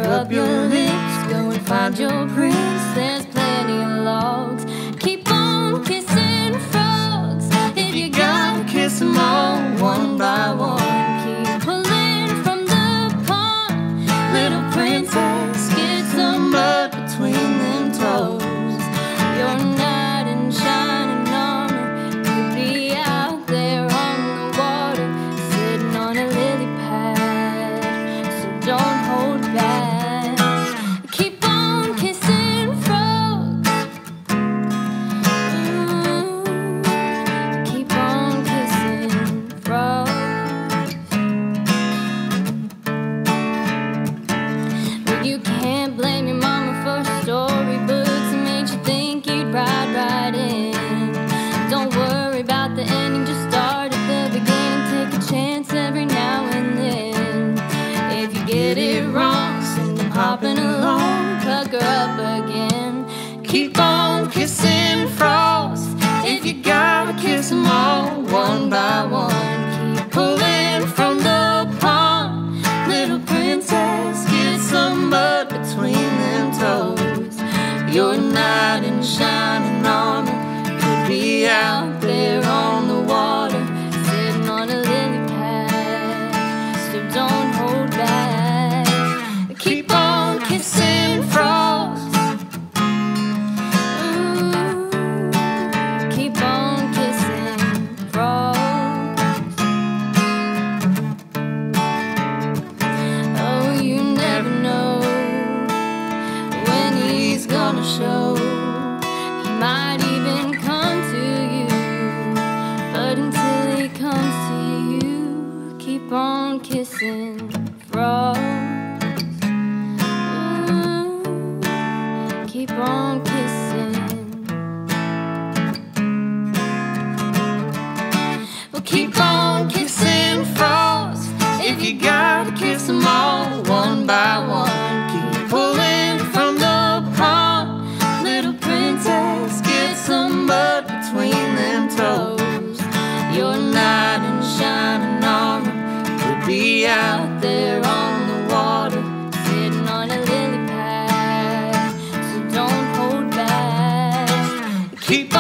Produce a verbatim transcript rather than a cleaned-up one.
up your lips, go and find your prince. There's plenty of logs. Keep on kissing frogs. If you gotta kiss them all, one by one. Keep pulling from the pond. Little princess, get some mud between them toes. Your knight in shining armor could be out there on the water, sitting on a lily pad. So don't hold back. Keep on kissing frogs. Ooh, keep on kissing frogs. Well, you can't blame your mama for storybooks that made you think you'd ride right in. Don't worry about the ending, just start at the beginning. Take a chance every now and then. If you get it wrong, send them hopping along, pucker up again. Keep on kissing frogs. If you gotta kiss them all, one by one. Keep pulling from the pond. Little princess, get some mud between them toes. Your knight in shining armor could be out there on the water, sitting on a lily pad. So don't hold back. Keep on kissing frogs. Ooh, keep on kissing frogs. Oh, you never know when he's gonna show. He might even come to you, but until he comes to you, keep on kissing frogs. Ooh, keep on kissing. Well, keep on kissing frogs. If you gotta kiss them all, one by one. Keep pulling from the pond. Little princess, get some mud between them toes. Your knight in shining armor could be out there on the water, sitting on a lily pad. So don't hold back. Keep